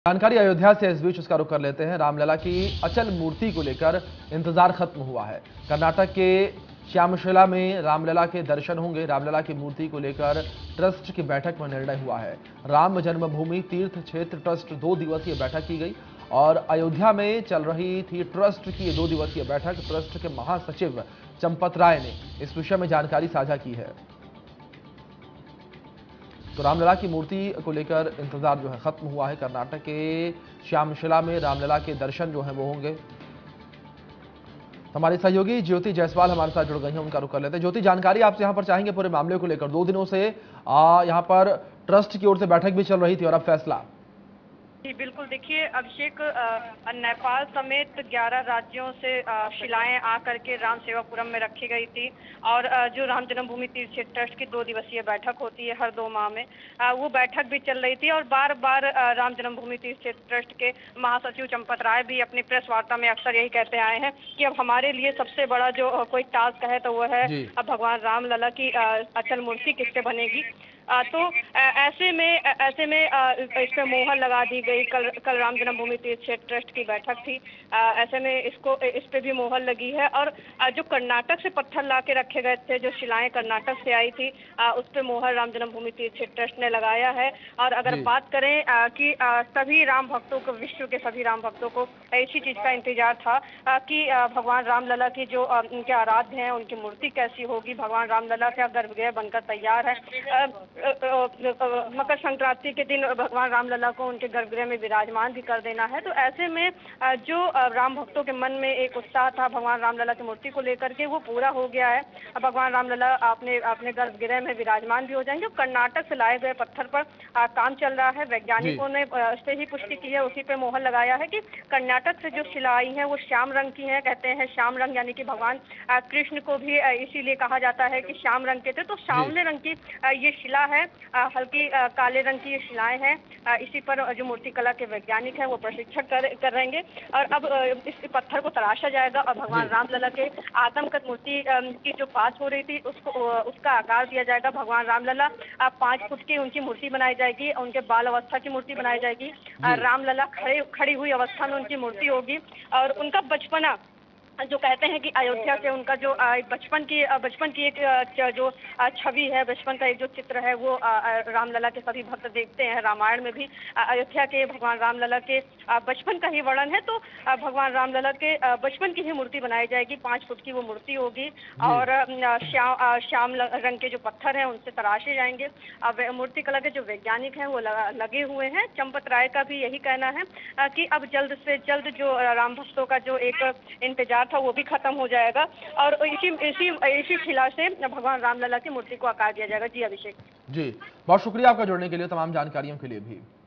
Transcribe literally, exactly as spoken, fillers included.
जानकारी अयोध्या से इस बीच उसका रुख कर लेते हैं। रामलला की अचल मूर्ति को लेकर इंतजार खत्म हुआ है। कर्नाटक के श्यामशिला में रामलला के दर्शन होंगे। रामलला की मूर्ति को लेकर ट्रस्ट की बैठक में निर्णय हुआ है। राम जन्मभूमि तीर्थ क्षेत्र ट्रस्ट दो दिवसीय बैठक की गई और अयोध्या में चल रही थी ट्रस्ट की ये दो दिवसीय बैठक। ट्रस्ट के महासचिव चंपत राय ने इस विषय में जानकारी साझा की है। तो रामलला की मूर्ति को लेकर इंतजार जो है खत्म हुआ है। कर्नाटक के श्यामशिला में रामलला के दर्शन जो है वो होंगे। हमारी सहयोगी ज्योति जायसवाल हमारे साथ जुड़ गई हैं, उनका रुख कर लेते हैं। ज्योति, जानकारी आपसे यहां पर चाहेंगे पूरे मामले को लेकर। दो दिनों से आ, यहां पर ट्रस्ट की ओर से बैठक भी चल रही थी और अब फैसला। जी बिल्कुल, देखिए अभिषेक, नेपाल समेत ग्यारह राज्यों से शिलाएं आकर के राम सेवापुरम में रखी गई थी और आ, जो राम जन्मभूमि तीर्थ क्षेत्र ट्रस्ट की दो दिवसीय बैठक होती है हर दो माह में, आ, वो बैठक भी चल रही थी और बार बार आ, राम जन्मभूमि तीर्थ क्षेत्र ट्रस्ट के महासचिव चंपत राय भी अपनी प्रेस वार्ता में अक्सर यही कहते आए हैं कि अब हमारे लिए सबसे बड़ा जो कोई टास्क है तो वो है अब भगवान रामलला की अचल मूर्ति किससे बनेगी। आ, तो आ, ऐसे में ऐसे में आ, इस पर मोहर लगा दी गई। कल कल राम जन्मभूमि तीर्थ क्षेत्र ट्रस्ट की बैठक थी। आ, ऐसे में इसको इस पे भी मोहर लगी है और आ, जो कर्नाटक से पत्थर ला के रखे गए थे, जो शिलाएं कर्नाटक से आई थी, आ, उस पे मोहर राम जन्मभूमि तीर्थ क्षेत्र ट्रस्ट ने लगाया है। और अगर बात करें आ, कि आ, सभी राम भक्तों को, विश्व के सभी राम भक्तों को इसी चीज का इंतजार था आ, कि आ, भगवान रामलला की जो आ, उनके आराध्य हैं उनकी मूर्ति कैसी होगी। भगवान रामलला का गर्भगृह बनकर तैयार है। आ, मकर संक्रांति के दिन भगवान रामलला को उनके गर्भगृह में विराजमान भी कर देना है। तो ऐसे में जो राम भक्तों के मन में एक उत्साह था भगवान रामलला की मूर्ति को लेकर के, वो पूरा हो गया है। भगवान रामलला अपने अपने गर्भगृह में विराजमान भी हो जाएंगे। कर्नाटक से लाए गए पत्थर पर आ, काम चल रहा है। वैज्ञानिकों ने इससे ही पुष्टि की है, उसी पे मोहर लगाया है कि कर्नाटक से जो शिला आई है वो श्याम रंग की है। कहते हैं श्याम रंग यानी कि भगवान कृष्ण को भी इसीलिए कहा जाता है कि श्याम रंग के थे। तो श्यामले रंग की ये शिला है, हल्की काले रंग की ये शिलाएं हैं। इसी पर जो मूर्ति कला के वैज्ञानिक हैं वो प्रशिक्षण कर कर रहेंगे और अब इस पत्थर को तराशा जाएगा और भगवान रामलला के आदमकद मूर्ति की जो पास हो रही थी उसको उसका आकार दिया जाएगा। भगवान रामलला पाँच फुट की उनकी मूर्ति बनाई जाएगी, उनके बाल अवस्था की मूर्ति बनाई जाएगी। रामलला खड़े खड़ी हुई अवस्था में उनकी मूर्ति होगी और उनका बचपना, जो कहते हैं कि अयोध्या से उनका जो बचपन की बचपन की एक जो छवि है, बचपन का एक जो चित्र है वो रामलला के सभी भक्त देखते हैं। रामायण में भी अयोध्या के भगवान रामलला के बचपन का ही वर्णन है। तो भगवान रामलला के बचपन की ही मूर्ति बनाई जाएगी, पाँच फुट की वो मूर्ति होगी और श्याम श्याम रंग के जो पत्थर हैं उनसे तराशे जाएंगे। अब मूर्ति कला के जो वैज्ञानिक हैं वो लगे हुए हैं। चंपत राय का भी यही कहना है कि अब जल्द से जल्द जो राम भक्तों का जो एक इंतजार था वो भी खत्म हो जाएगा और इसी इसी इसी शिला से भगवान रामलला की मूर्ति को आकार दिया जाएगा। जी अभिषेक। जी, बहुत शुक्रिया आपका जुड़ने के लिए, तमाम जानकारियों के लिए भी।